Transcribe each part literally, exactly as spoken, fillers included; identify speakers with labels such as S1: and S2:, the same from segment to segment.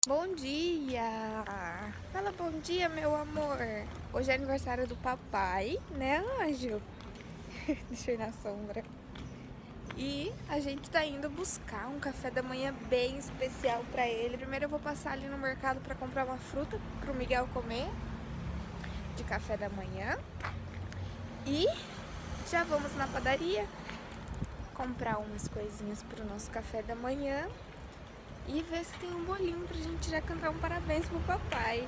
S1: Bom dia! Fala bom dia, meu amor! Hoje é aniversário do papai, né, anjo? Deixa eu ir na sombra. E a gente tá indo buscar um café da manhã bem especial pra ele. Primeiro eu vou passar ali no mercado pra comprar uma fruta pro Miguel comer de café da manhã. E já vamos na padaria comprar umas coisinhas pro nosso café da manhã. E ver se tem um bolinho pra gente já cantar um parabéns pro papai.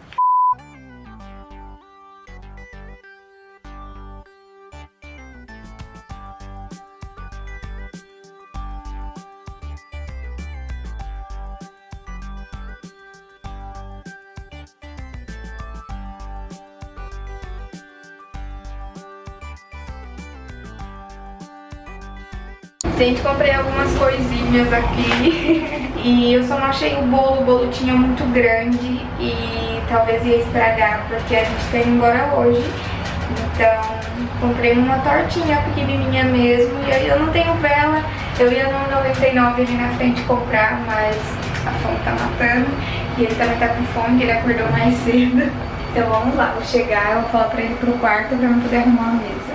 S1: Gente, comprei algumas coisinhas aqui e eu só não achei o bolo, o bolo tinha muito grande e talvez ia estragar porque a gente tá indo embora hoje. Então, comprei uma tortinha pequenininha mesmo e aí eu não tenho vela, eu ia no noventa e nove ali na frente comprar, mas a fome tá matando e ele também tá com fome, ele acordou mais cedo. Então vamos lá, vou chegar, eu vou falar pra ele ir pro quarto pra eu poder arrumar a mesa.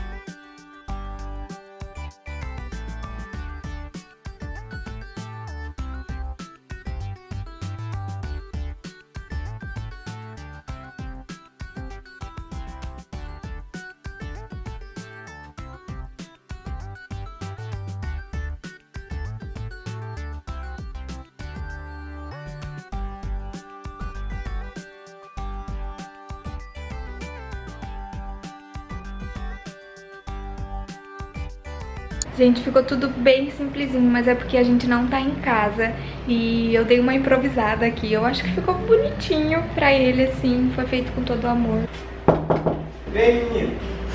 S1: Gente, ficou tudo bem simplesinho, mas é porque a gente não tá em casa e eu dei uma improvisada aqui. Eu acho que ficou bonitinho pra ele, assim, foi feito com todo o amor.
S2: Vem, menino.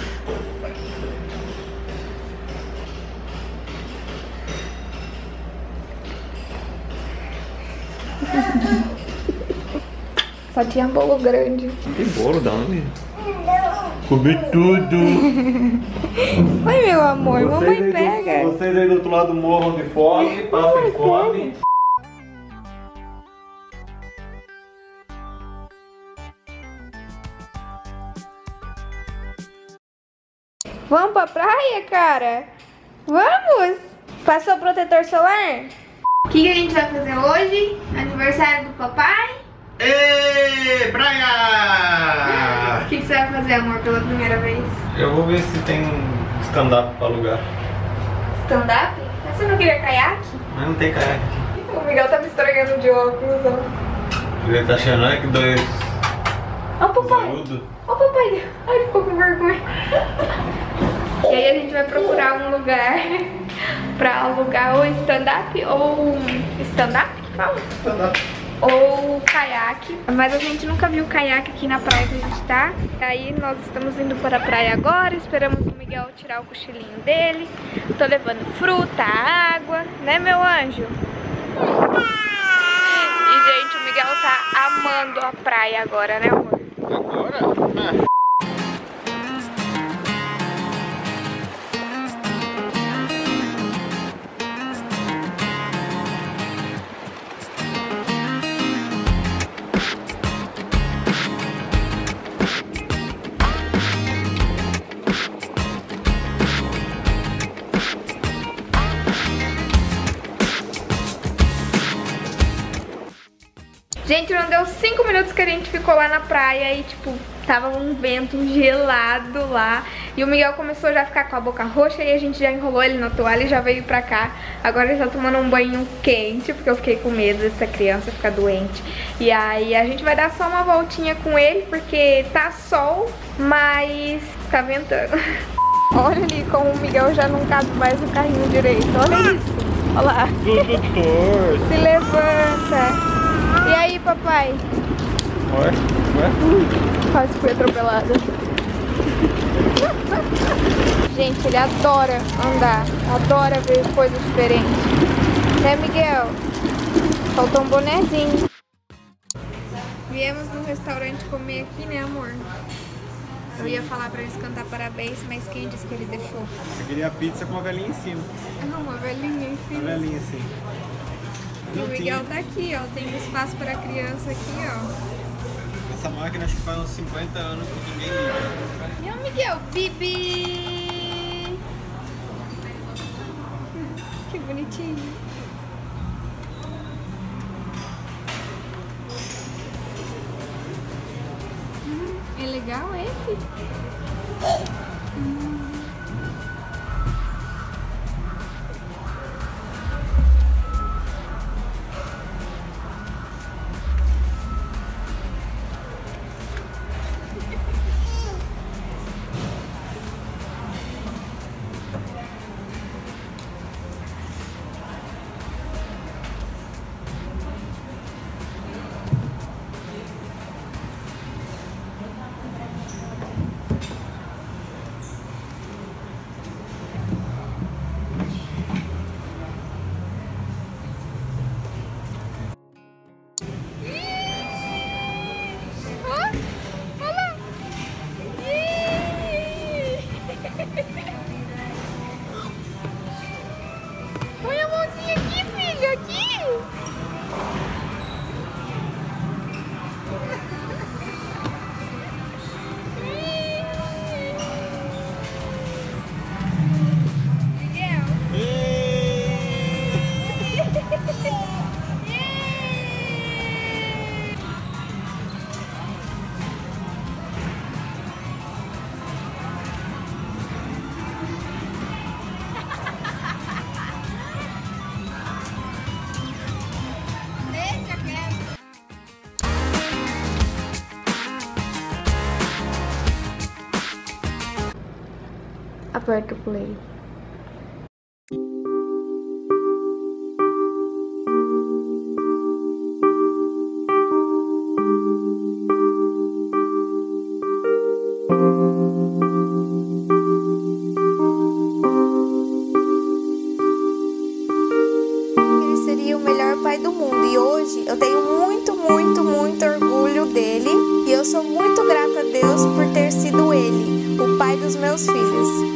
S1: Só tinha bolo grande.
S2: Tem bolo, dá onde? Comi tudo!
S1: Oi, meu amor,
S2: Vocês
S1: mamãe
S2: aí
S1: pega!
S2: Do, vocês aí do outro lado morram de fome, passam fome.
S1: Vamos pra praia, cara? Vamos! Passou o protetor solar? O que, que a gente vai fazer hoje? Aniversário do papai?
S2: Ê, praia!
S1: O que, que você vai fazer, amor, pela primeira vez?
S2: Eu vou ver se tem um stand-up pra alugar.
S1: Stand-up? Mas você não queria caiaque?
S2: Mas não tem caiaque aqui.
S1: O Miguel tá me estragando de óculos, ó.
S2: Ele tá achando que dois...
S1: Ó o papai!
S2: Zarudo.
S1: Ó o papai! Ai, ele ficou com vergonha. E aí a gente vai procurar um lugar pra alugar ou stand-up ou... Stand-up que fala?
S2: Stand-up.
S1: Ou caiaque, mas a gente nunca viu caiaque aqui na praia que a gente tá. Aí nós estamos indo para a praia agora, esperamos o Miguel tirar o cochilinho dele. Tô levando fruta, água, né, meu anjo? E gente, o Miguel tá amando a praia agora, né, amor?
S2: Agora? Ah.
S1: Gente, não deu cinco minutos que a gente ficou lá na praia e, tipo, tava um vento gelado lá. E o Miguel começou já a ficar com a boca roxa e a gente já enrolou ele na toalha e já veio pra cá. Agora ele tá tomando um banho quente, porque eu fiquei com medo dessa criança ficar doente. E aí a gente vai dar só uma voltinha com ele, porque tá sol, mas tá ventando. Olha ali como o Miguel já não cabe mais no carrinho direito, olha isso. Olha lá.
S2: Tudo torto.
S1: Se levanta. E aí, papai?
S2: Ué? Ué?
S1: Quase fui atropelada. Gente, ele adora andar, adora ver coisas diferentes. Né, Miguel? Faltou um bonezinho. Viemos no restaurante comer aqui, né, amor? Eu ia falar pra eles cantar parabéns, mas quem disse que ele deixou?
S2: Eu queria pizza com uma velhinha em cima.
S1: Ah, uma velhinha em cima.
S2: Uma velhinha assim.
S1: E o Miguel tá aqui, ó. Tem espaço para criança aqui, ó.
S3: Essa máquina acho que faz uns cinquenta anos que ninguém liga.
S1: E o Miguel, Bibi! Que bonitinho. Hum, é legal esse? Hum. Põe a mãozinha aqui, filho, aqui. Miguel. Aperta o play. Ele seria o melhor pai do mundo e hoje eu tenho muito, muito, muito orgulho dele e eu sou muito grata a Deus por ter sido ele, o pai dos meus filhos.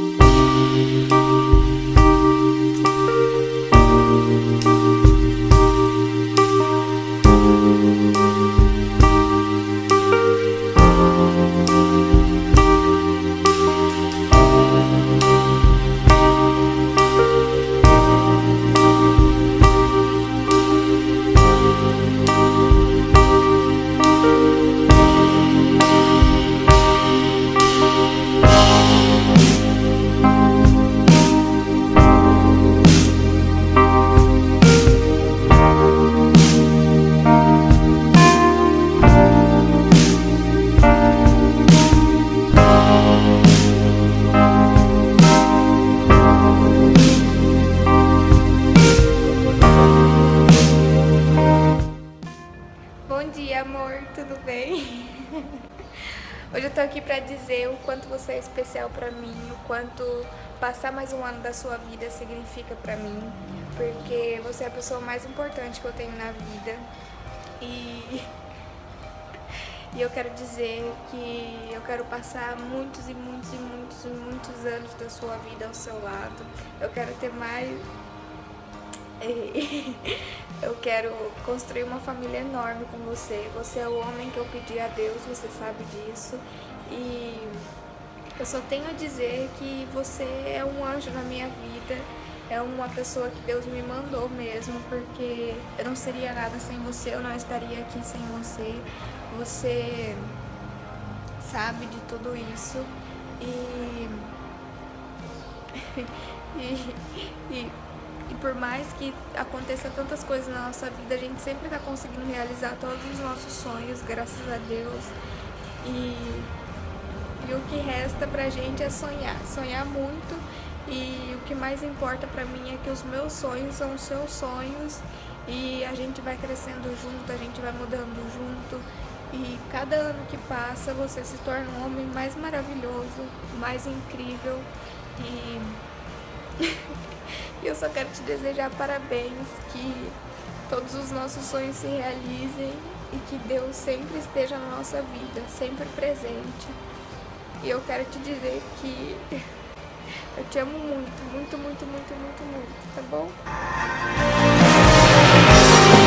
S1: Bom dia, amor, tudo bem? Hoje eu tô aqui pra dizer o quanto você é especial pra mim, o quanto passar mais um ano da sua vida significa pra mim, porque você é a pessoa mais importante que eu tenho na vida e, e eu quero dizer que eu quero passar muitos e muitos e muitos e muitos anos da sua vida ao seu lado. Eu quero ter mais... Eu quero construir uma família enorme com você. Você é o homem que eu pedi a Deus, você sabe disso. E eu só tenho a dizer que você é um anjo na minha vida. É uma pessoa que Deus me mandou mesmo, porque eu não seria nada sem você, eu não estaria aqui sem você. Você sabe de tudo isso. E... e... e... E por mais que aconteça tantas coisas na nossa vida, a gente sempre está conseguindo realizar todos os nossos sonhos, graças a Deus. E, e o que resta pra gente é sonhar, sonhar muito. E o que mais importa pra mim é que os meus sonhos são os seus sonhos. E a gente vai crescendo junto, a gente vai mudando junto. E cada ano que passa, você se torna um homem mais maravilhoso, mais incrível. E... E eu só quero te desejar parabéns, que todos os nossos sonhos se realizem e que Deus sempre esteja na nossa vida, sempre presente. E eu quero te dizer que eu te amo muito, muito, muito, muito, muito, muito, tá bom?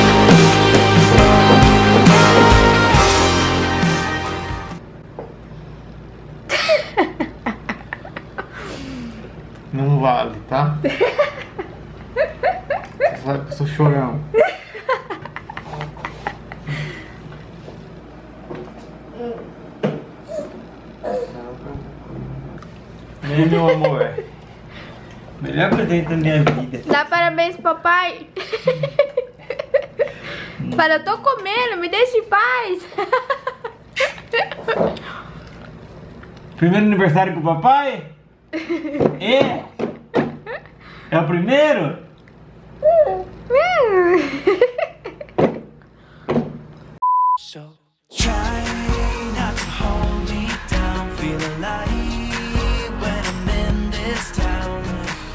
S3: chorão. Vem, meu amor. Melhor presente da minha vida.
S1: Dá parabéns pro papai. Fala, eu tô comendo, me deixa em paz.
S3: Primeiro aniversário com o papai? É? É o primeiro? So